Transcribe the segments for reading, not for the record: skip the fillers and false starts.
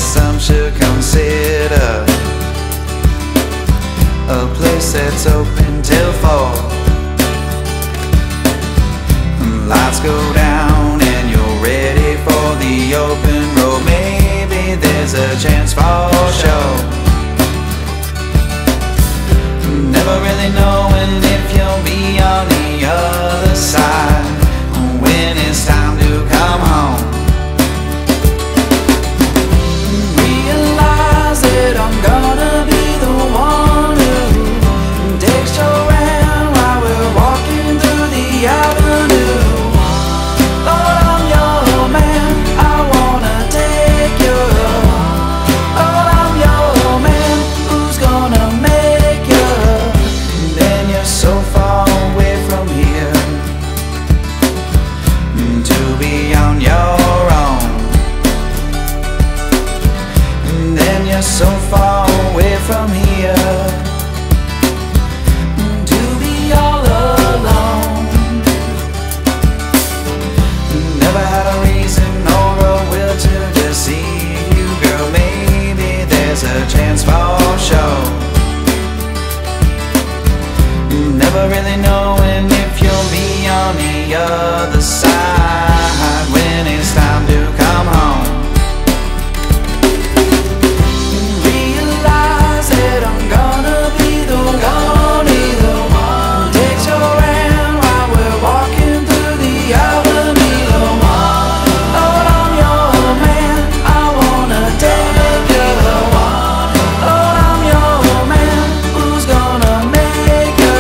some should consider a place that's open till 4. Lights go down and you're ready for the open road. Maybe there's a chance for sure. Never really knowing if you'll be on the other side when it's time to come home. Realize that I'm gonna be the one who takes your hand while we're walking through the avenue. Lord, I'm your man, I wanna take you. Lord, I'm your man, who's gonna make you? Then you're so far away from here to be on your own. And then you're so far away from here to be all alone. Never had a reason or a will to deceive you, girl. Maybe there's a chance for sure. Never really knowing if you'll be on the other side when it's time to come home. Realize that I'm gonna be the one who takes your hand while we're walking through the avenue. Lord, I'm your man, I wanna take you. Lord, I'm your man, who's gonna make you?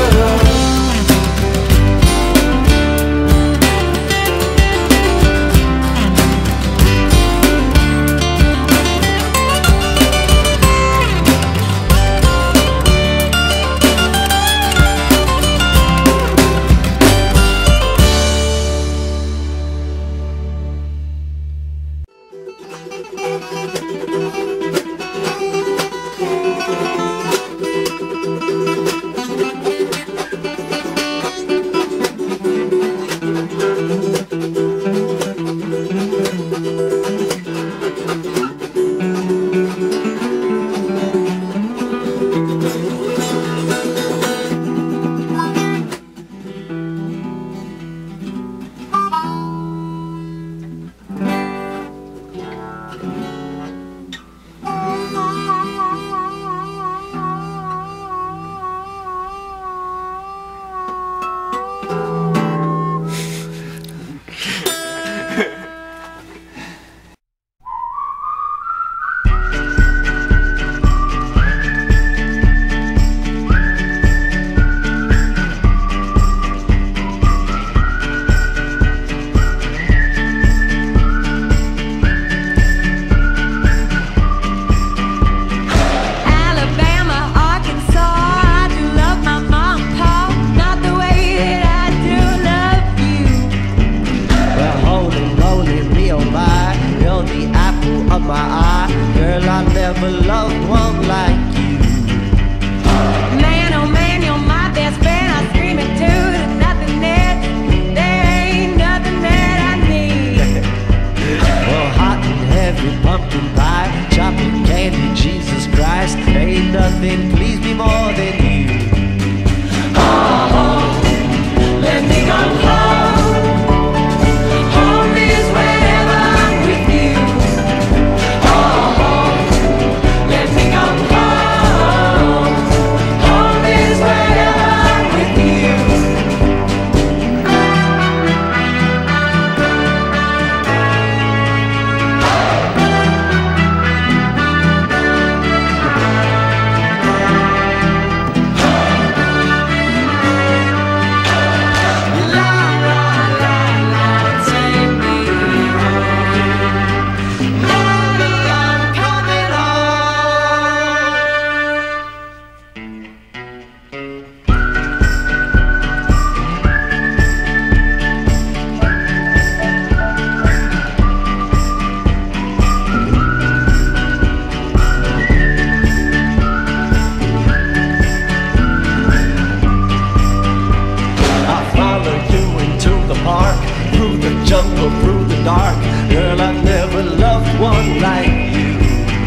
jungle through the dark. Girl, I never loved one like you.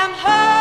hurt.